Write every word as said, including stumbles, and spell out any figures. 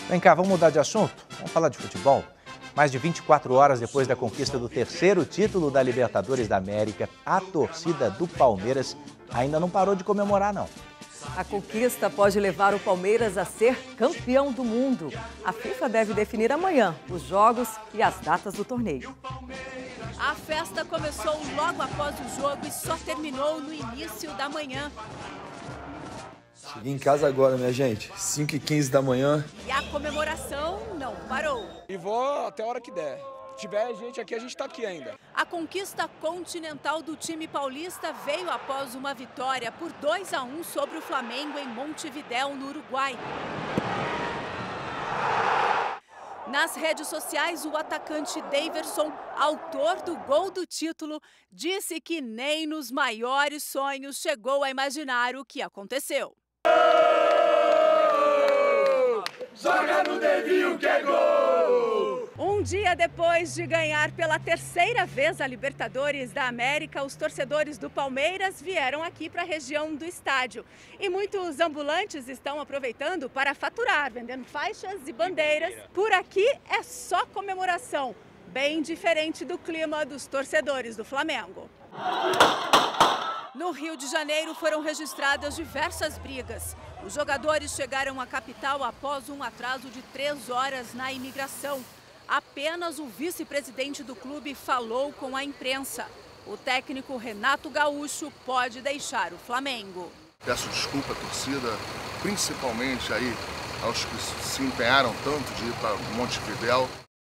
Vem cá, vamos mudar de assunto? Vamos falar de futebol? Mais de vinte e quatro horas depois da conquista do terceiro título da Libertadores da América, a torcida do Palmeiras ainda não parou de comemorar, não. A conquista pode levar o Palmeiras a ser campeão do mundo. A FIFA deve definir amanhã os jogos e as datas do torneio. A festa começou logo após o jogo e só terminou no início da manhã. Cheguei em casa agora, minha gente, cinco e quinze da manhã. E a comemoração não parou. E vou até a hora que der. Se tiver gente aqui, a gente está aqui ainda. A conquista continental do time paulista veio após uma vitória por dois a um sobre o Flamengo em Montevidéu, no Uruguai. Nas redes sociais, o atacante Daverson, autor do gol do título, disse que nem nos maiores sonhos chegou a imaginar o que aconteceu. Joga no dedinho que é gol! Um dia depois de ganhar pela terceira vez a Libertadores da América, os torcedores do Palmeiras vieram aqui para a região do estádio. E muitos ambulantes estão aproveitando para faturar, vendendo faixas e bandeiras. Por aqui é só comemoração, bem diferente do clima dos torcedores do Flamengo. No Rio de Janeiro foram registradas diversas brigas. Os jogadores chegaram à capital após um atraso de três horas na imigração. Apenas o vice-presidente do clube falou com a imprensa. O técnico Renato Gaúcho pode deixar o Flamengo. Peço desculpa à torcida, principalmente aí aos que se empenharam tanto de ir para Montevidéu.